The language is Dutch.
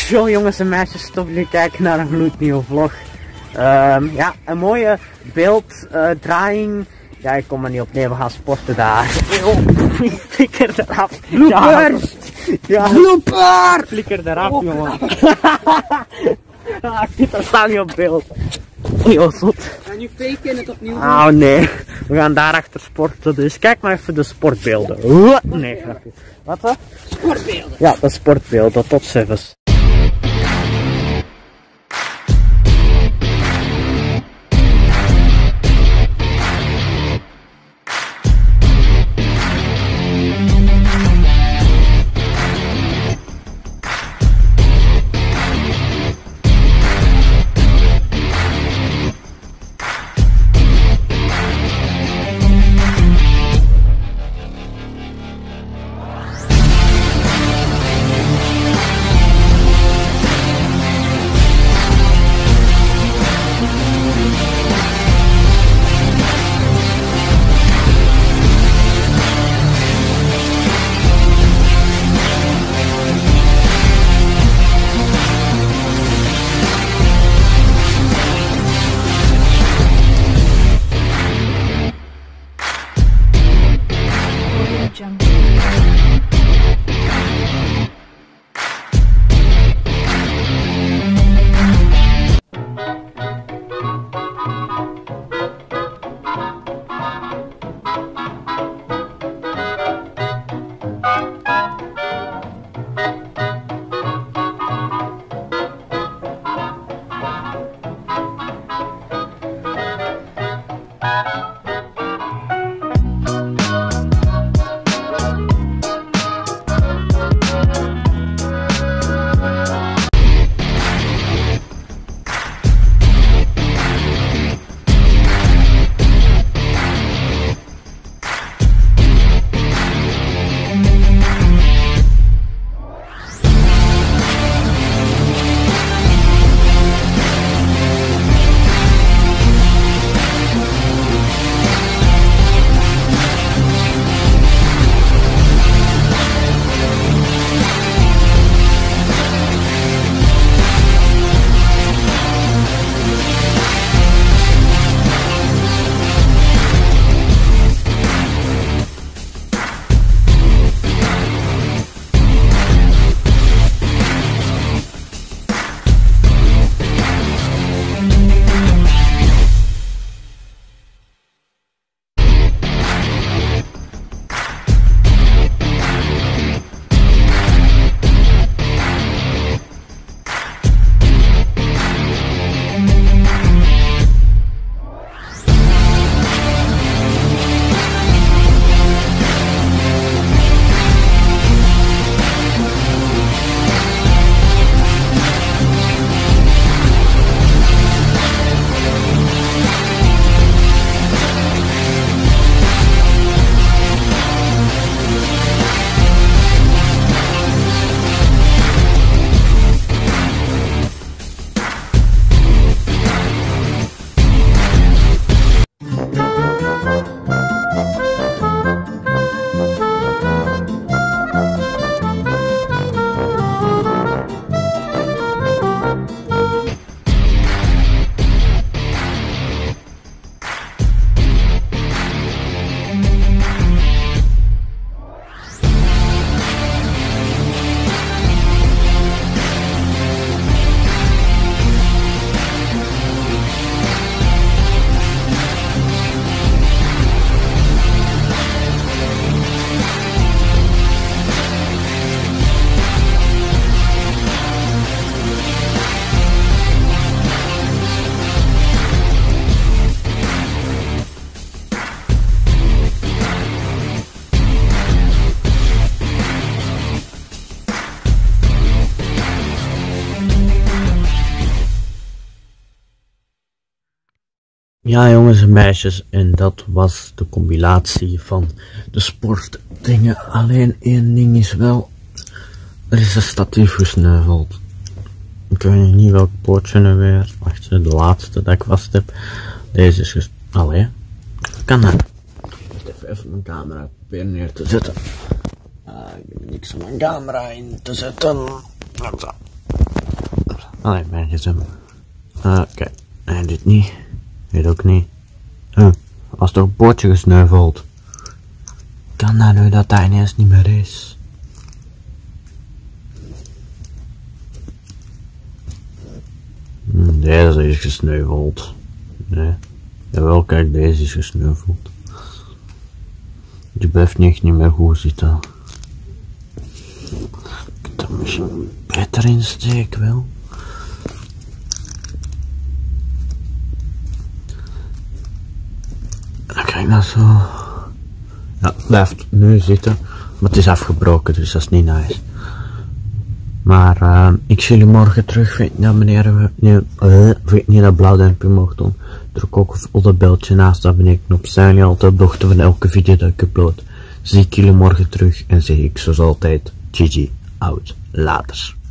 Zo jongens en meisjes, top jullie kijken naar een gloednieuwe vlog. Ja, een mooie beelddraaiing. Ja, ik kom er niet op neer, we gaan sporten daar. Flikker eraf. Bloopers! Ja, Blooper! flikker eraf jongen. Dat staat niet op beeld. Yo, zot. Ga nu faken het opnieuw doen. Oh nee, we gaan daarachter sporten, dus kijk maar even de sportbeelden. Nee, grapje. Wat hè? Sportbeelden. Ja, de sportbeelden, tot ziens. Ja jongens en meisjes, en dat was de compilatie van de sportdingen. Alleen één ding is wel, er is een statief gesneuveld. Ik weet niet welk pootje nu weer. Wacht, de laatste dat ik vast heb. Deze is allee, kan dat. Even mijn camera proberen neer te zetten. Ik heb niks om mijn camera in te zetten. Allee, mijn gsm. Kijk. En dit niet. Dit ook niet. Als er een poortje gesneuveld. Kan dat nu dat ineens niet meer is? Deze is gesneuveld. Nee. Jawel, kijk, deze is gesneuveld. Die blijft niet meer goed zitten. Ik kan er misschien beter in steken wel. Dan krijg ik dat zo. Ja, blijft nu zitten. Maar het is afgebroken, dus dat is niet nice. Maar ik zie jullie morgen terug. Vind niet dat blauw duimpje mag doen. Druk ook op dat beltje naast dat abonneerknop. Zijn jullie altijd op de hoogte van elke video dat ik upload. Zie ik jullie morgen terug en zeg ik zoals altijd GG out. Laters.